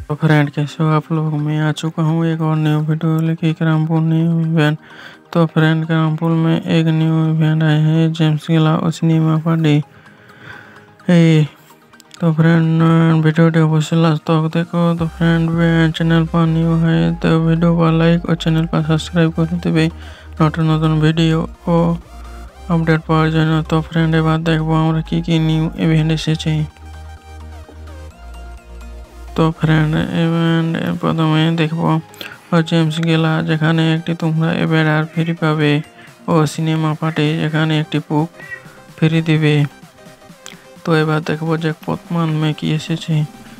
तो फ्रेंड कैसे हो आप लोग। मैं आ चुका हूँ एक और न्यू वीडियो लेके रामपुर न्यू इवेंट। तो फ्रेंड रामपुर में एक न्यू इवेंट आए हैं जेम्स गिला और सिनेमा पार्टी। तो फ्रेंड वीडियो को लास्ट तक देखो। तो फ्रेंड चैनल पर न्यू है तो वीडियो को लाइक और चैनल पर सब्सक्राइब कर देवे नतून नतून वीडियो को अपडेट पाওয়ার জন্য। तो फ्रेंड এবার দেখবো আমরা কি কি নিউ ইভেন্ট এসেছে। তো ফ্রেন্ড ইভেন্ট প্রথমে দেখবো জেমস গেলা যেখানে একটি তোমরা এবার আর ফ্রি পাবে ও সিনেমা পার্টি যেখানে একটি বুক ফ্রি দিবে। তো এবার দেখবো জ্যাকপট মানবে কি এসেছে।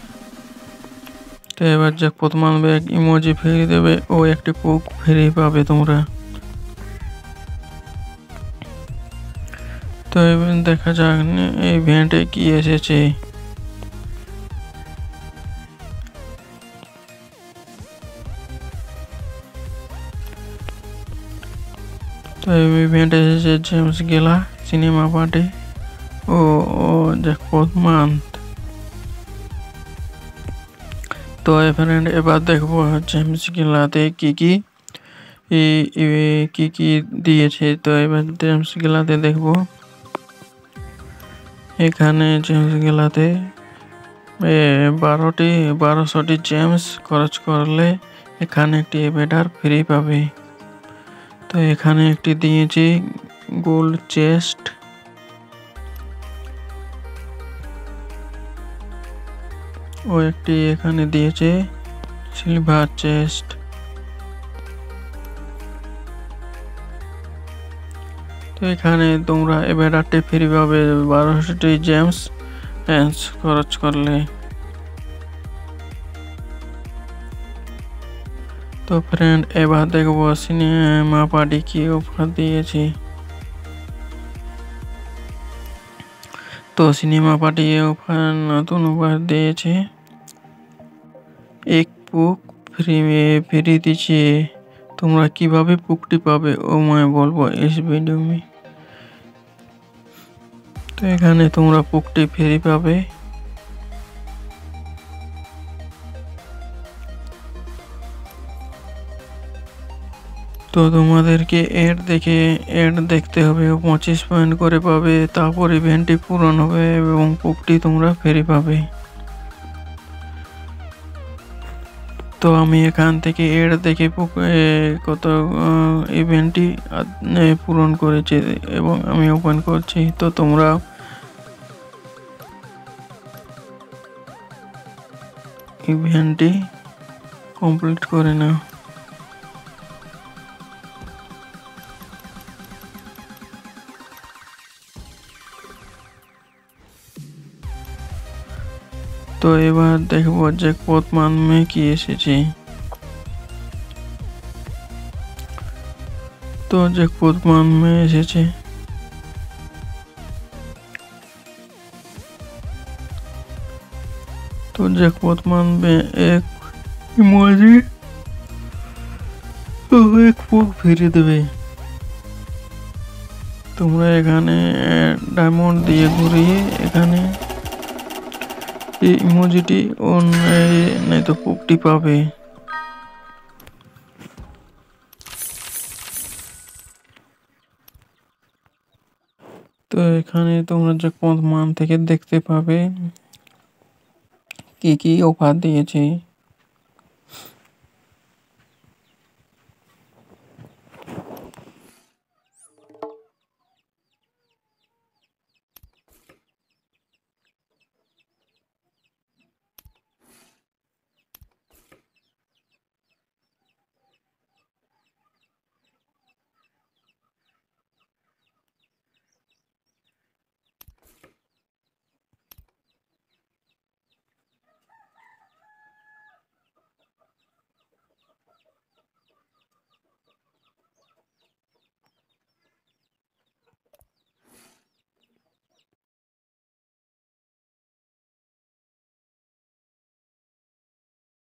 তো এবার জ্যাকপট মানবে এক ইমোজি ফ্রি দেবে ও একটি বুক ফ্রি পাবে তোমরা। তো এবার দেখা যাক ইভেন্টে কি এসেছে। তো ইভেন্টে এসেছে জেমস গেলা সিনেমা পার্টি ও জ্যাকপট মান্থ। তো ফ্রেন্ড এবার দেখবো জেমস গেলাতে কি কি দিয়েছে। তো এবার জেমস গেলাতে দেখবো এখানে জেমস গেলাতে 1200টি জেমস খরচ করলে এখানে একটি এভেডার ফ্রি পাবে। তো এখানে একটি দিয়েছে গোল্ড চেস্ট ও একটি এখানে দিয়েছে সিলভার চেস্ট। তো এখানে তোমরা এভেডারটি ফ্রি পাবে 1200টি জেমস খরচ করলে। তো ফ্রেন্ড এবার দেখবো সিনেমা পার্টি কি অফার দিয়েছে। তো সিনেমা পার্টি অফার নতুন অফার দিয়েছে এক বুক ফ্রি দিচ্ছে। তোমরা কিভাবে বুকটি পাবে ও मैं বলবো इस वीडियो में। তো এখানে তোমরা বুকটি ফ্রি পাবে। তো তোমাদেরকে এড দেখতে হবে 25 পয়েন্ট করে পাবে তারপর ইভেন্টটি পূরণ হবে এবং বুকটি তোমরা ফ্রি পাবে। তো আমি এখান থেকে এড দেখে কত ইভেন্টটি পূরণ করেছে এবং আমি ওপেন করছি। তো তোমরা ইভেন্টটি কমপ্লিট করে নাও। তো এবার দেখবো জ্যাকপট মানবে কি এসেছে। তো জ্যাকপট মানবে এসেছে তো জ্যাকপট মানবে এক ইমোজি ও এক বুক ফিরে দেবে। তোমরা এখানে ডায়মন্ড দিয়ে ঘুরিয়ে এখানে এই ইমোজিটি নাই তো বুকটি পাবে। তো এখানে তোমরা জ্যাকপট মান থেকে দেখতে পাবে কি অফার দিয়েছে।